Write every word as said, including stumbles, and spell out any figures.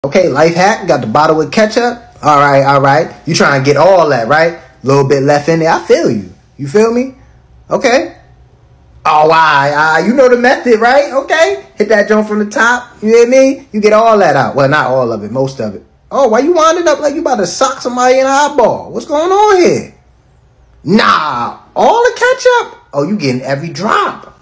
Okay, life hack, got the bottle with ketchup. All right, all right. You trying to get all that, right? A little bit left in there. I feel you. You feel me? Okay. Oh, why? Uh, you know the method, right? Okay. Hit that joint from the top. You hear me? You get all that out. Well, not all of it, most of it. Oh, why you winding up like you about to sock somebody in the eyeball? What's going on here? Nah, all the ketchup? Oh, you getting every drop.